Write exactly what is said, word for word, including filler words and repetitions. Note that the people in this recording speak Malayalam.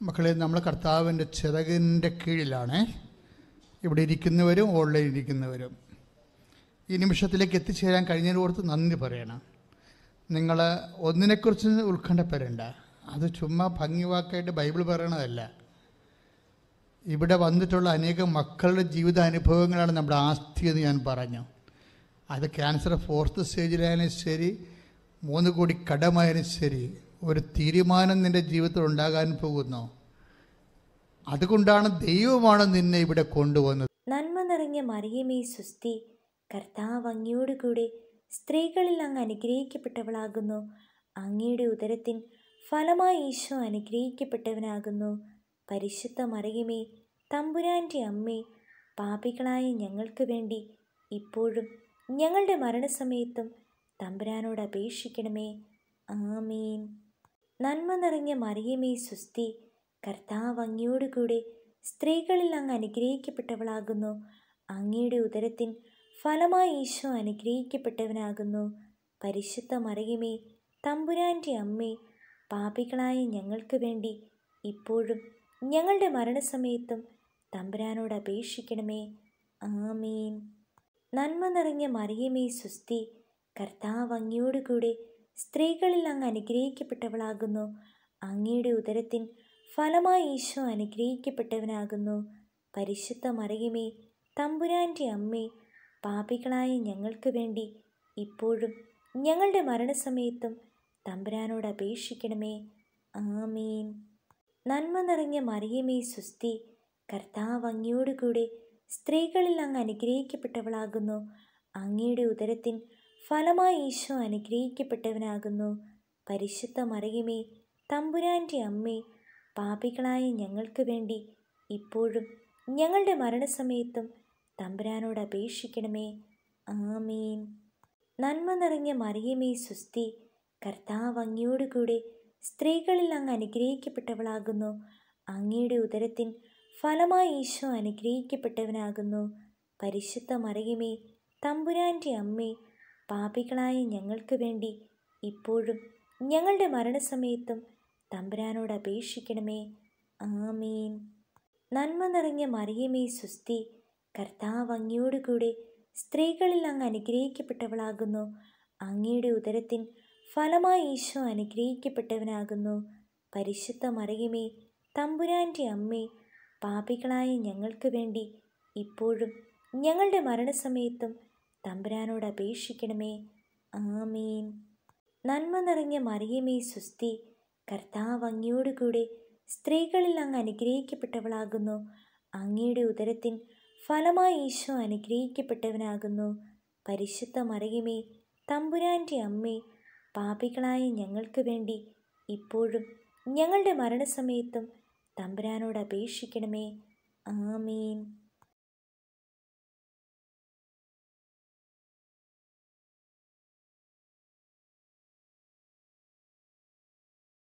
മക്കളെ, നമ്മൾ കർത്താവിൻ്റെ ചിറകിൻ്റെ കീഴിലാണ്. ഇവിടെ ഇരിക്കുന്നവരും ഓൺലൈൻ ഇരിക്കുന്നവരും ഈ നിമിഷത്തിലേക്ക് എത്തിച്ചേരാൻ കഴിഞ്ഞതിന് ഓർത്ത് നന്ദി പറയണം. നിങ്ങൾ ഒന്നിനെക്കുറിച്ച് ഉത്കണ്ഠപ്പെടേണ്ട. അത് ചുമ്മാ ഭംഗിവാക്കായിട്ട് ബൈബിൾ പറയണതല്ല. ഇവിടെ വന്നിട്ടുള്ള അനേകം മക്കളുടെ ജീവിതാനുഭവങ്ങളാണ് നമ്മുടെ ആസ്തി എന്ന് ഞാൻ പറഞ്ഞു. അത് ക്യാൻസർ ഫോർത്ത് സ്റ്റേജിലായാലും ശരി, മൂന്ന് കോടി കടമായാലും ശരി, ഒരു തീരുമാനം നിൻ്റെ ജീവിതത്തിൽ ഉണ്ടാകാൻ പോകുന്നു. അതുകൊണ്ടാണ് ദൈവമാണ് നിന്നെ ഇവിടെ കൊണ്ടുവന്നത്. നന്മ നിറഞ്ഞ മറിയമേ സുസ്തി, കർത്താവ് അങ്ങയോട് കൂടെ സ്ത്രീകളിൽ അങ്ങ് അനുഗ്രഹിക്കപ്പെട്ടവളാകുന്നു. അങ്ങയുടെ ഉദരത്തിൻ ഫലമായി ഈശോ അനുഗ്രഹിക്കപ്പെട്ടവനാകുന്നു. പരിശുദ്ധ മറിയമേ, തമ്പുരാൻ്റെ അമ്മേ, പാപികളായ ഞങ്ങൾക്ക് വേണ്ടി ഇപ്പോഴും ഞങ്ങളുടെ മരണസമയത്തും തമ്പുരാനോട് അപേക്ഷിക്കണമേ. ആമീൻ. നന്മ നിറഞ്ഞ മറിയമേ സുസ്തി, കർത്താവ് അങ്ങയോട് കൂടെ സ്ത്രീകളിൽ അങ്ങ് അനുഗ്രഹിക്കപ്പെട്ടവളാകുന്നു. അങ്ങയുടെ ഉദരത്തിൻ ഫലമായി ഈശോ അനുഗ്രഹിക്കപ്പെട്ടവനാകുന്നു. പരിശുദ്ധ മറിയമേ, തമ്പുരാൻ്റെ അമ്മേ, പാപികളായ ഞങ്ങൾക്ക് വേണ്ടി ഇപ്പോഴും ഞങ്ങളുടെ മരണസമയത്തും തമ്പുരാനോട് അപേക്ഷിക്കണമേ. ആമീൻ. നന്മ നിറഞ്ഞ മറിയമേ സുസ്തി, കർത്താവ് അങ്ങയോട് കൂടെ സ്ത്രീകളിൽ അങ്ങ് അനുഗ്രഹിക്കപ്പെട്ടവളാകുന്നു. അങ്ങയുടെ ഉദരത്തിൻ ഫലമായി ഈശോ അനുഗ്രഹിക്കപ്പെട്ടവനാകുന്നു. പരിശുദ്ധ മറിയമേ, തമ്പുരാൻ്റെ അമ്മേ, പാപികളായ ഞങ്ങൾക്ക് വേണ്ടി ഇപ്പോഴും ഞങ്ങളുടെ മരണസമയത്തും തമ്പുരാനോട് അപേക്ഷിക്കണമേ. ആമീൻ. നന്മ നിറഞ്ഞ മറിയമേ സുസ്തി, കർത്താവ് അങ്ങയോട് കൂടെ സ്ത്രീകളിൽ അങ്ങ് അനുഗ്രഹിക്കപ്പെട്ടവളാകുന്നു. അങ്ങയുടെ ഉദരത്തിൻ ഫലമായി ഈശോ അനുഗ്രഹിക്കപ്പെട്ടവനാകുന്നു. പരിശുദ്ധ മറിയമേ, തമ്പുരാൻ്റെ അമ്മേ, പാപികളായ ഞങ്ങൾക്ക് വേണ്ടി ഇപ്പോഴും ഞങ്ങളുടെ മരണസമയത്തും തമ്പുരാനോട് അപേക്ഷിക്കണമേ. ആമീൻ. നന്മ നിറഞ്ഞ മറിയമേ സുസ്തി, കർത്താവ് അങ്ങയോട് കൂടെ സ്ത്രീകളിൽ അങ്ങ് അനുഗ്രഹിക്കപ്പെട്ടവളാകുന്നു. അങ്ങയുടെ ഉദരത്തിൻ ഫലമായി ഈശോ അനുഗ്രഹിക്കപ്പെട്ടവനാകുന്നു. പരിശുദ്ധ മറിയമേ, തമ്പുരാൻ്റെ അമ്മേ, പാപികളായ ഞങ്ങൾക്ക് വേണ്ടി ഇപ്പോഴും ഞങ്ങളുടെ മരണസമയത്തും തമ്പുരാനോട് അപേക്ഷിക്കണമേ. ആമീൻ. നന്മ നിറഞ്ഞ മറിയമേ സുസ്തി, കർത്താവ് അങ്ങയോട് കൂടെ സ്ത്രീകളിൽ അങ്ങ് അനുഗ്രഹിക്കപ്പെട്ടവളാകുന്നു. അങ്ങയുടെ ഉദരത്തിൻ ഫലമായി ഈശോ അനുഗ്രഹിക്കപ്പെട്ടവനാകുന്നു. പരിശുദ്ധ മറിയമേ, തമ്പുരാൻ്റെ അമ്മേ, പാപികളായ ഞങ്ങൾക്ക് വേണ്ടി ഇപ്പോഴും ഞങ്ങളുടെ മരണസമയത്തും തമ്പുരാനോട് അപേക്ഷിക്കണമേ. ആമീൻ. നന്മ നിറഞ്ഞ മറിയമേ സുസ്തി, കർത്താവ് അങ്ങയോട് കൂടെ സ്ത്രീകളിൽ അങ്ങ് അനുഗ്രഹിക്കപ്പെട്ടവളാകുന്നു. അങ്ങയുടെ ഉദരത്തിൻ ഫലമായി ഈശോ അനുഗ്രഹിക്കപ്പെട്ടവനാകുന്നു. പരിശുദ്ധ മറിയമേ, തമ്പുരാൻ്റെ അമ്മേ, പാപികളായ ഞങ്ങൾക്ക് വേണ്ടി ഇപ്പോഴും ഞങ്ങളുടെ മരണസമയത്തും തമ്പുരാനോട് അപേക്ഷിക്കണമേ. ആമീൻ.